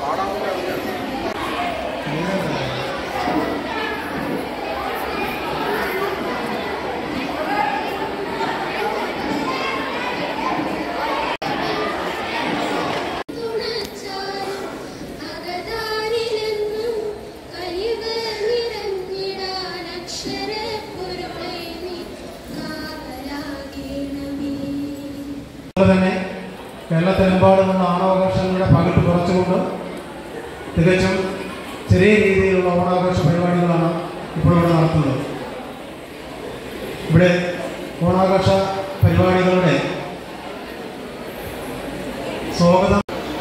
തന്നെ കേരളത്തിലെമ്പാടുമുള്ള ഓണാഘോഷങ്ങളുടെ പകിട്ട് കുറച്ചുകൊണ്ട് തികച്ചും ചെറിയ രീതിയിലുള്ള ഓണാഘോഷ പരിപാടികളാണ് ഇപ്പോൾ ഇവിടെ നടത്തുന്നത്. ഇവിടെ ഓണാഘോഷ പരിപാടികളുടെ സ്വാഗതം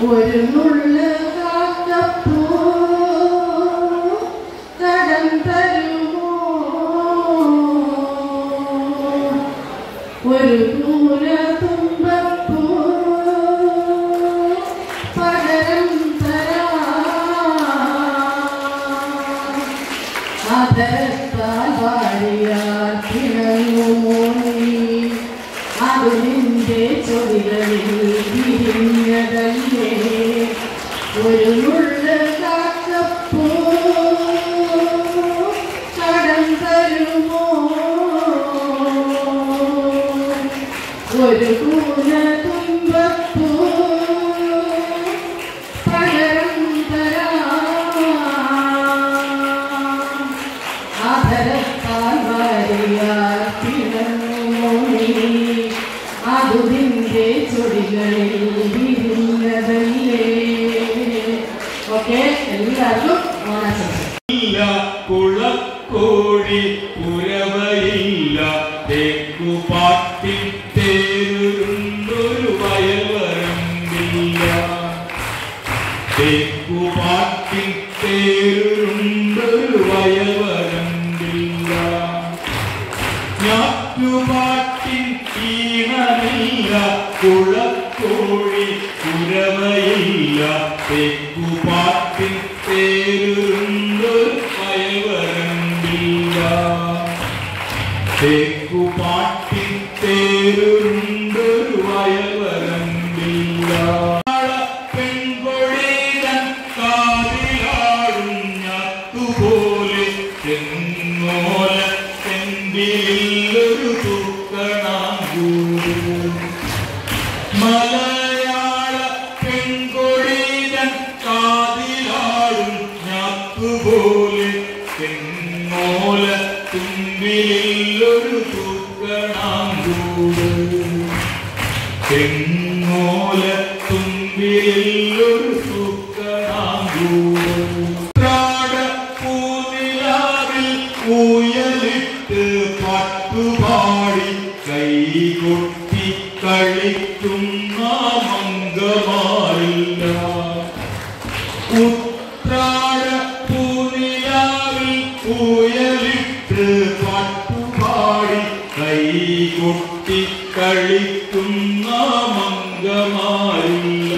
കുളക്കോഴി പുരവയില്ല തെക്കുപാട്ടിൽ തേരുണ്ടൊരു വയൽവരമ്പില്ല തെക്കുപാട്ടിൽ തേരുണ്ടൊരു വയൽവരമ്പില്ല ഞാറ്റുപാട്ടിൽ ഈണമില്ല കുളക്കോഴി പുരവയില്ല തെക്കുപാട്ടിൽ തേരുണ്ടൊരു വയൽവരമ്പില്ല തെക്കുപാട്ടിൽ തേരുണ്ടൊരു വയൽവരമ്പില്ല പെൺകൊടിതൻ കാതിലാടും ഞാത്തുപോലെ തെങ്ങോല തെണ്ടിലൊരു തൂക്കണാങ്കൂട് മലയാള പെൺകൊടിതൻ കാതിലാടും ഞാത്തുപോലെ തെങ്ങോല തുമ്പിലൊരു തൂക്കണാങ്കൂട് തെങ്ങോല തുമ്പിലൊരു തൂക്കണാങ്കൂട് പൂനിലാവിൽ ഊയലിട്ട് പാട്ടുപാടി കൈകൊട്ടി കളിക്കുന്ന മംഗമാരില്ല ഉത്രാട പൂനിലാവിൽ ഊയലിട്ട് പാട്ടുപാടി കൈകൊട്ടി കളിക്കുന്ന മംഗമാരില്ല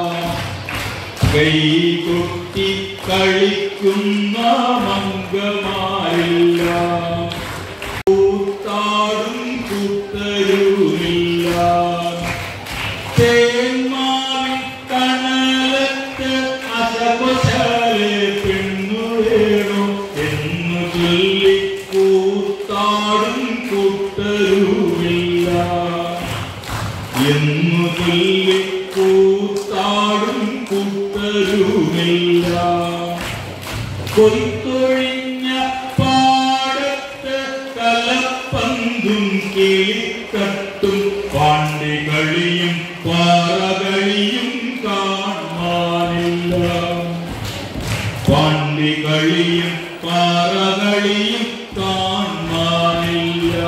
കൈകൊട്ടി കളിക്കുന്ന മംഗമാരില്ല കൂത്താടും കൂത്തരുമില്ല തേന്മാവിൻ കണലത്ത് അശപശാലെ പെണ്ണു വേണു എന്നു ചൊല്ലി കൂത്താടും കൂത്തരുമില്ല എന്നു ചൊല്ലി കൂത്താടും കൂത്തരുമില്ല കൊയ്ത്തൊഴിഞ്ഞ പാടത്ത് കലപ്പന്തും കിളിത്തട്ടും പാണ്ടികളിയും പാറകളിയും കാണാനില്ല പാണ്ടികളിയും പാറകളിയും കാണാനില്ല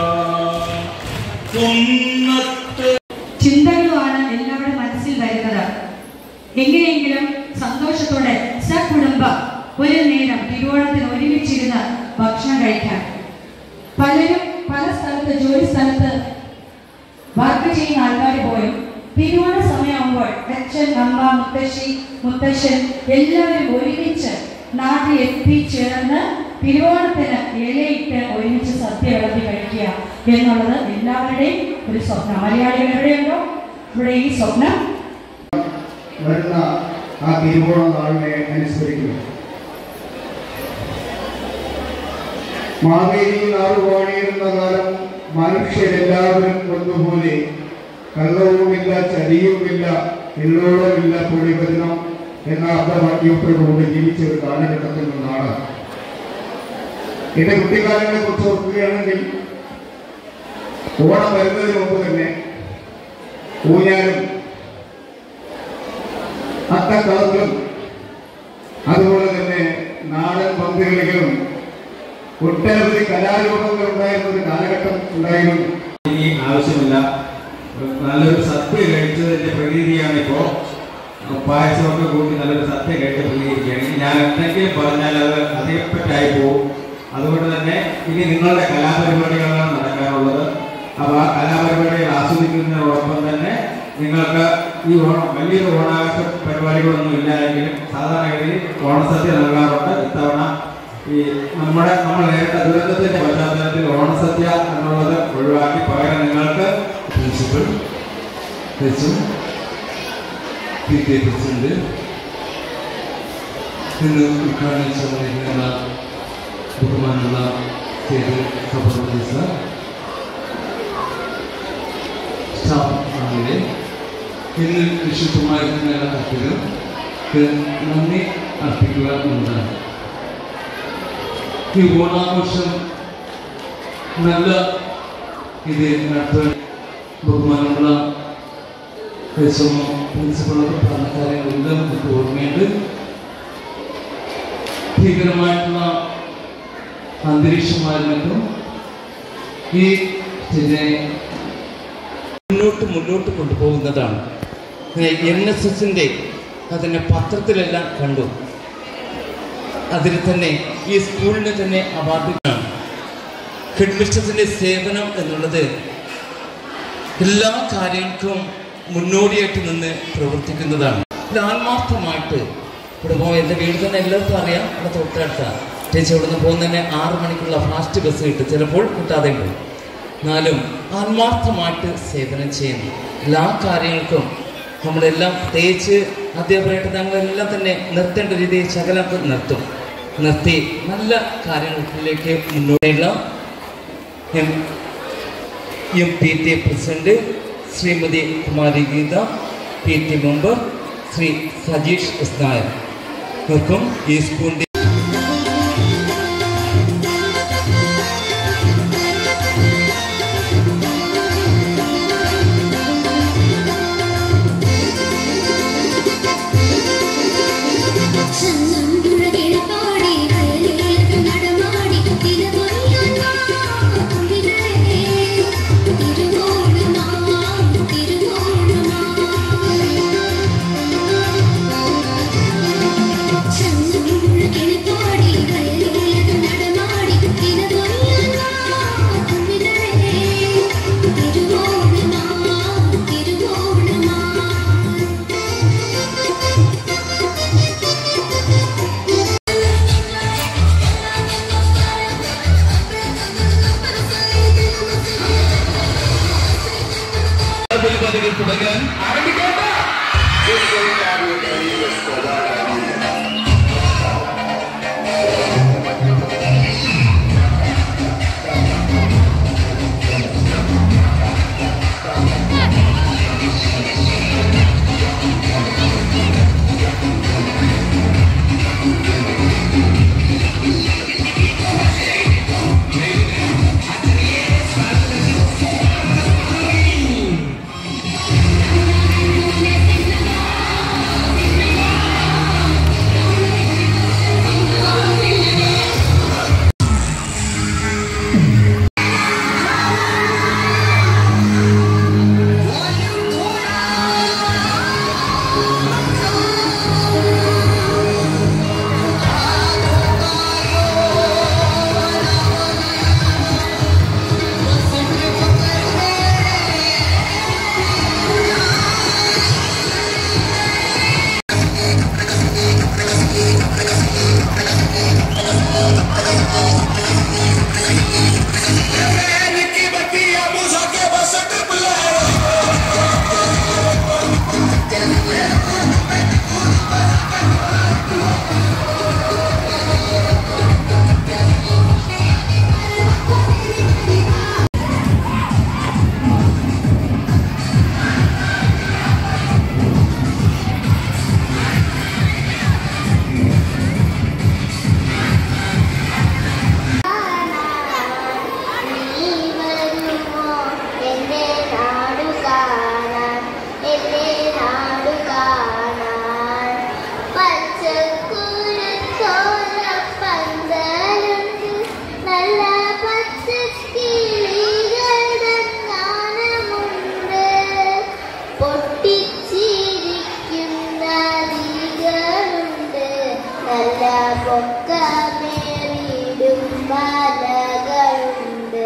ചിന്തകളുമാണ് എല്ലാവരുടെ മനസ്സിൽ വരുന്നത്. എങ്ങനെയെങ്കിലും സന്തോഷത്തോടെ സകുടുംബം ഒരു നേരം തിരുവോണത്തിന് ഒരുമിച്ചിരുന്ന് ഭക്ഷണം കഴിക്കാൻ. പലരും പല സ്ഥലത്ത് ജോലി സ്ഥലത്ത് വർക്ക് ചെയ്യുന്ന ആൾക്കാർ പോലും തിരുവോണ സമയമാകുമ്പോൾ അച്ഛൻ അമ്മ മുത്തശ്ശി മുത്തശ്ശൻ എല്ലാവരും ഒരുമിച്ച് നാട്ടിൽ എത്തിച്ചേർന്ന് തിരുവോണത്തിന് ഇലയിട്ട് ഒരുമിച്ച് സദ്യ വിളമ്പി കഴിക്കുക എന്നുള്ളത് എല്ലാവരുടെയും ഒരു സ്വപ്നം. മലയാളികൾ എവിടെയുണ്ടോ ഇവിടെ ഈ സ്വപ്നം വരുന്ന ആ തിരുവോണ നാളിനെ അനുസ്മരിക്കുന്നു. മാവേലി നാടുവാണിയിരുന്ന കാലം മനുഷ്യരെല്ലാവരും ഒന്നുപോലെ, കള്ളവുമില്ല, ചതിയുമില്ല, എള്ളോളമില്ല, പൊളിവരുണം എന്ന അർത്ഥവാക്യത്തോടുകൂടി ജീവിച്ച ഒരു കാലഘട്ടത്തിൽ നിന്നാണ്. എന്റെ കുട്ടിക്കാലങ്ങളെ കുറിച്ച് ഓർക്കുകയാണെങ്കിൽ ഓണം വരുന്നതിന് മുമ്പ് തന്നെ ഊഞ്ഞാലും അത്തക്കളത്തിലും അതുപോലെ തന്നെ നാടൻ പന്തുകളികളും ഒട്ടനവധി കലാരൂപങ്ങൾ ഉണ്ടായിരുന്ന ഒരു കാലഘട്ടം ഉണ്ടായിരുന്നു. ഇനി ആവശ്യമില്ല, നല്ലൊരു സദ്യ കഴിച്ചതിന്റെ പ്രതീതിയാണ് ഇപ്പോൾ. പായസമൊക്കെ കൂട്ടി നല്ലൊരു സദ്യ കഴിച്ച പ്രതീതിക്കുകയാണ്. ഞാൻ എന്തെങ്കിലും പറഞ്ഞാൽ അത് അതേപ്പറ്റായി പോകും. അതുകൊണ്ട് തന്നെ ഇനി നിങ്ങളുടെ കലാപരിപാടികളാണ് നടക്കാനുള്ളത്. അപ്പോൾ ആ കലാപരിപാടികൾ ആസ്വദിക്കുന്നതിനോടൊപ്പം തന്നെ നിങ്ങൾക്ക് ഈ ഓണം വലിയൊരു ഓണാഘോഷ പരിപാടികളൊന്നും ഇല്ലായെങ്കിലും സാധാരണഗതിയിൽ ഓണസദ്യ നൽകാറുണ്ട്. ഇത്തവണ ഈ നമ്മൾ നേരിട്ട ദുരന്തത്തിന്റെ പശ്ചാത്തലത്തിൽ ഓണസദ്യ എന്നുള്ളത് ഒഴിവാക്കി പകരം നിങ്ങൾക്ക് പ്രിൻസിപ്പൽ പ്രസിഡന്റ് ഇന്ന് ഉദ്ഘാടനം ചെയ്യുന്ന ബഹുമാനുള്ള സഭ സ്റ്റാഫ് ആണെങ്കിലെ ഇന്ന് വിശുദ്ധമായിരിക്കുന്ന എല്ലാ കർഷകർക്ക് നന്ദി അർപ്പിക്കുക എന്നതാണ്. ഈ ഓണാഘോഷം നല്ല ഇത് നടത്താൻ ബഹുമാനമുള്ള പ്രിൻസിപ്പളൊക്കെ പറഞ്ഞ കാര്യങ്ങളെല്ലാം നമുക്ക് ഓർമ്മയുണ്ട്. ഭീകരമായിട്ടുള്ള അന്തരീക്ഷമായിരുന്നിട്ടും ഈ മുന്നോട്ട് കൊണ്ടുപോകുന്നതാണ്. NSSന്റെ അതിനെ പത്രത്തിലെല്ലാം കണ്ടു. അതിൽ തന്നെ ഈ സ്കൂളിന് തന്നെ അവാർഡാണ്. ഹെഡ് മിസ്റ്റേഴ്സിന്റെ സേവനം എന്നുള്ളത് എല്ലാ കാര്യങ്ങൾക്കും മുന്നോടിയായിട്ട് നിന്ന് പ്രവർത്തിക്കുന്നതാണ്. ഇത് ആത്മാർത്ഥമായിട്ട് ഇവിടെ പോകാൻ എൻ്റെ വീട് തന്നെ എല്ലാവർക്കും അറിയാം. ഇവിടെ തൊട്ടടുത്താണ്. ചേച്ചി ഇവിടെ നിന്ന് പോകുന്നതന്നെ 6 മണിക്കുള്ള ഫാസ്റ്റ് ബസ് കിട്ടും, ചിലപ്പോൾ കിട്ടാതെ പോകും. എന്നാലും ആത്മാർത്ഥമായിട്ട് സേവനം ചെയ്യുന്നു. എല്ലാ കാര്യങ്ങൾക്കും നമ്മളെല്ലാം പ്രത്യേകിച്ച് അധ്യാപകരായിട്ട് ഞങ്ങളെല്ലാം തന്നെ നിർത്തേണ്ട രീതിയിൽ ശകലം നിർത്തി നല്ല കാര്യങ്ങളിലേക്ക് മുന്നോട്ടുള്ള MPT president Shrimati Kumari Geetha, PT member Shri Sajeesh S Nair ഇവർക്കും ഈ സ്കൂളിൻ്റെ Can നല്ല പൊക്കമേറിയിടും മലകളുണ്ട്,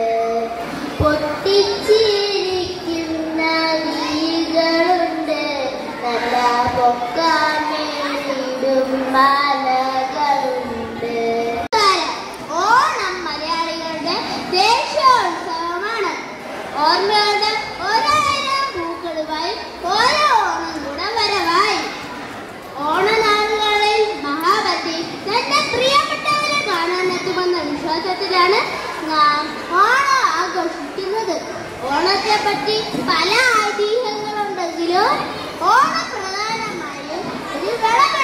പൊട്ടിച്ചിരിക്കുന്ന വീടുകളുണ്ട്, നല്ല പൊക്കമേറിയിടും മലകളുണ്ട്. ഓണം മലയാളികളുടെ ദേശോത്സവമാണ്. ഓർമ്മകളുടെ 1000 പൂക്കളുമായി ഓരോ ഓണം കൂടെ വരവായി. ഓണനാളുകളിൽ മഹാബലി തന്റെ പ്രിയപ്പെട്ടവരെ കാണാനെത്തുമെന്ന വിശ്വാസത്തിലാണ് നാം ഓണം ആഘോഷിക്കുന്നത്. ഓണത്തെ പറ്റി പല ഐതിഹ്യങ്ങളുണ്ടെങ്കിലും ഓണം പ്രധാനമായും ഒരു വിള